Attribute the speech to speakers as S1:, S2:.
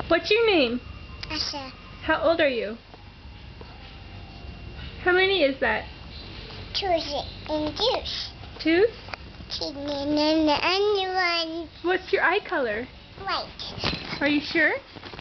S1: What's your name?
S2: Asha.
S1: How old are you? How many is that?
S2: Choose and juice.
S1: Two?
S2: And the other one
S1: What's your eye color?
S2: white.
S1: Are you sure?